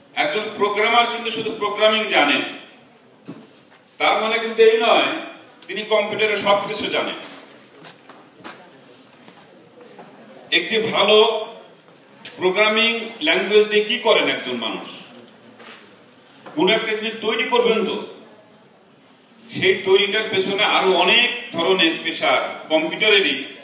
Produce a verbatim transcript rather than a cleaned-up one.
একজন প্রোগ্রামার কিন্তু শুধু প্রোগ্রামিং জানেন, তার মানে কিন্তু এই নয় তিনি কম্পিউটারে সবকিছু জানেন। একটি ভালো প্রোগ্রামিং ল্যাঙ্গুয়েজ দিয়ে কি করেন একজন মানুষ? কোন একটা জিনিস তৈরি করবেন, তো সেই তৈরিটার পেছনে আরো অনেক ধরনের পেশা কম্পিউটারেরই